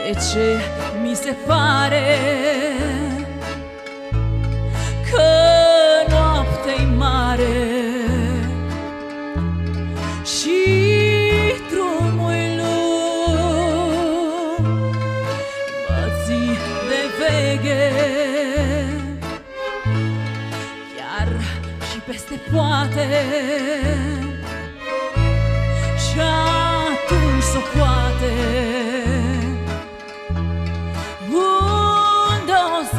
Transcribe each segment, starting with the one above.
De ce mi se pare că noaptea-i mare și drumul lung, mă ții de veche, chiar și peste poate, și atunci s-o poate. Unde o să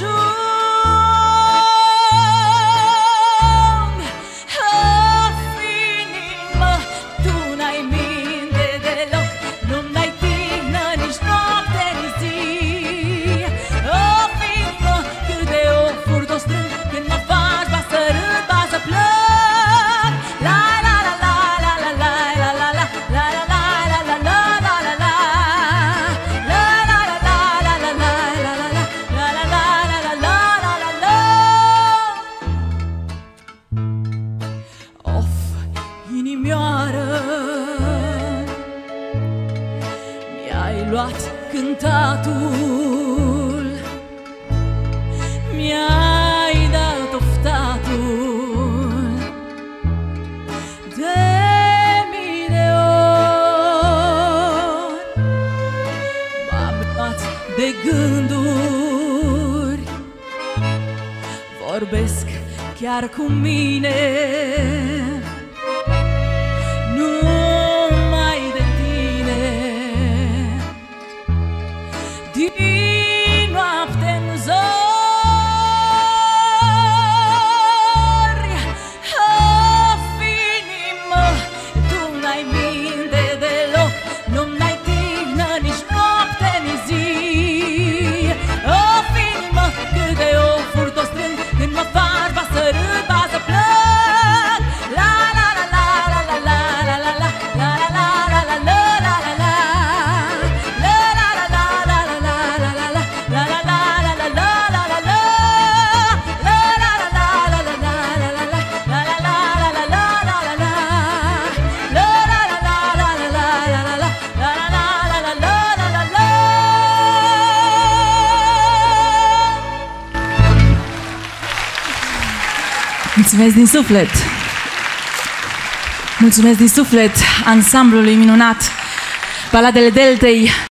ajung? Of, inimă, tu n-ai minte deloc, nu-mi tihnă nici noapte, nici zi. Of, inimă, cât de ofuri o strâng când mă faci ba să râd, ba să plâng. La la la la la la la la la la la la la la la la la la. Of, inimioară, mi-ai luat cântatul, mi-ai dat oftatul de mii de ori. M-am luat de gânduri, vorbesc chiar cu mine, numai de tine. Din noapte-n zori, of, inimă, tu n-ai minte deloc, nu-mi tihnă nici noapte, nici zi. Of, inimă, cât de ofuri t-o strâng când mă faci ba să râd, ba să plâng. La la la la la la la la la la la la la la la la la la. La la la la la la la la la la la la la la la la la la la. La la la la la la la la la la la la la la la la la la la. La la la la la la la la la la la la la la la la la. Mulțumesc din suflet! Mulțumesc din suflet ansamblului minunat Baladele Deltei.